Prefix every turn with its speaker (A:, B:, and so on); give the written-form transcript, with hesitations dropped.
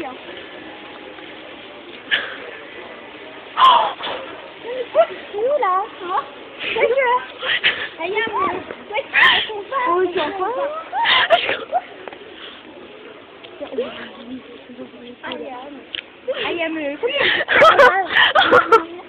A: 呀。输了，好，这是。哎呀，我小花。哎呀，没有。